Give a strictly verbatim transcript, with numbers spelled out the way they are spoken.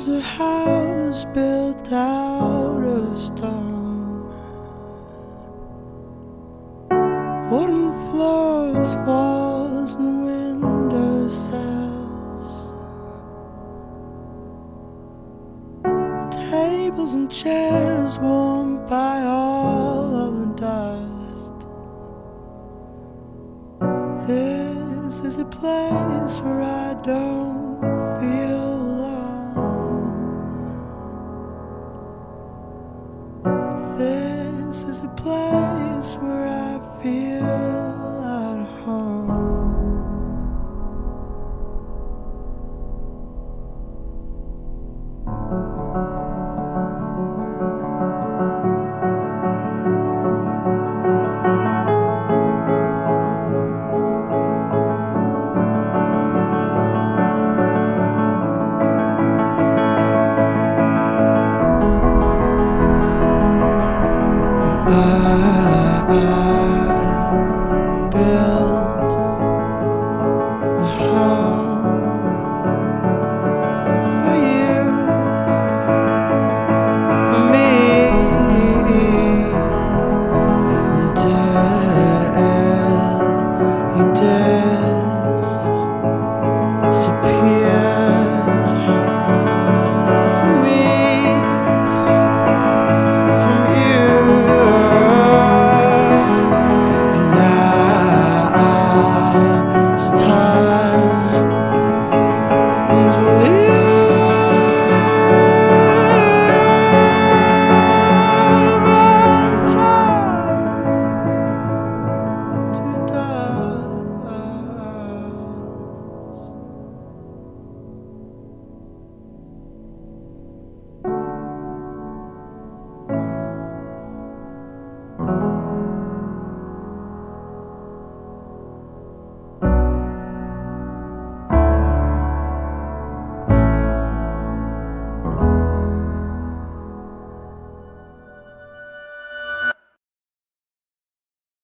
is a house built out of stone, wooden floors, walls and window sills, tables and chairs warmed by all of the dust. This is a place where I don't feel alone. This is a place where I feel